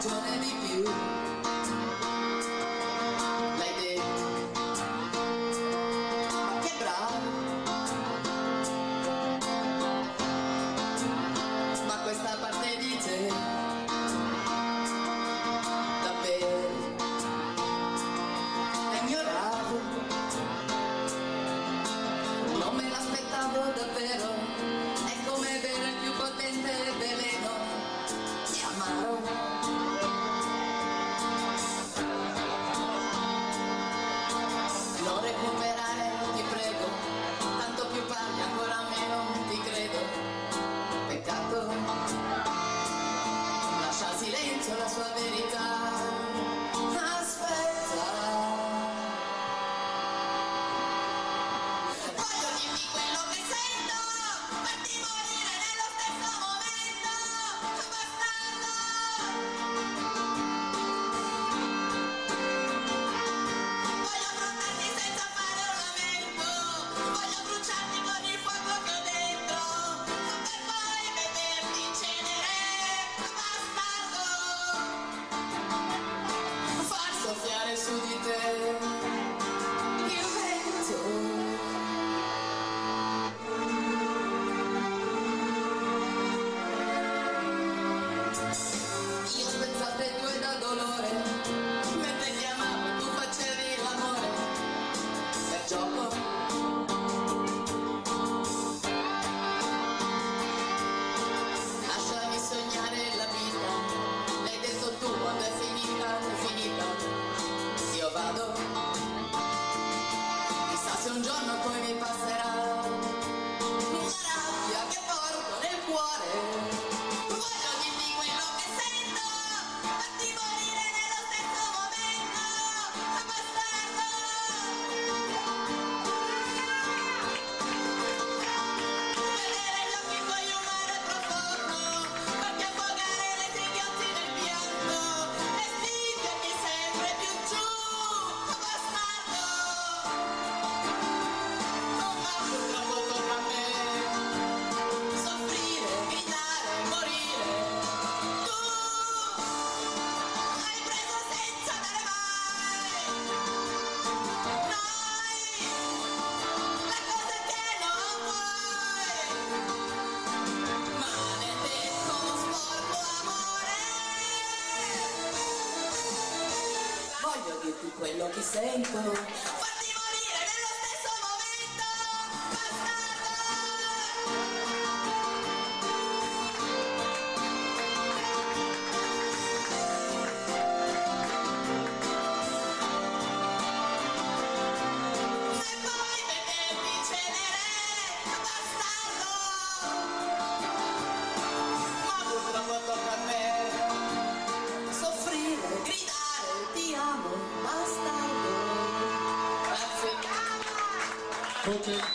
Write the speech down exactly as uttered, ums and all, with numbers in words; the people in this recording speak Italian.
ragione di più. L'hai detto, ma che bravo. Ma questa parte di te davvero la ignoravo. Non me l'aspettavo davvero. È come bere il più potente veleno di amaro. Non recuperare, ti prego, tanto più parli ancora meno ti credo. Peccato, lascia al silenzio la sua verità. Aspetta, voglio dirmi quello che sento, farti morire nello stesso momento, bastardo. Voglio affrontarti senza fare un lamento, voglio bruciarti con il fuoco che ho dentro, per poi vederti in cenere, bastardo. Far soffiare su di te il vento. Io spezzate due da dolore, mentre ti amavo tu facevi l'amore per gioco. Lasciami sognare la vita, l'hai detto tu quando è finita, è finita. Io vado, chissà se un giorno poi mi passerà una rabbia che porto nel cuore. Voglio dirti quello che sento, farti morire nello stesso momento, bastardo. Vedere gli occhi tuoi un mare profondo, farti affogare le singhiozzi nel pianto e spingermi sempre più giù, bastardo. Ma purtroppo tocca a me soffrire, gridare, morire. Tu hai preso senza dare mai. Noi, la cosa che non vuoi, maledetto sporco amore. Voglio dirti quello che sento, farti morire nello stesso momento, bastardo. E poi vederti in cenere, bastardo. Ma purtroppo tocca a me soffrire, gridare, ti amo, bastardo. Grazie. Ok.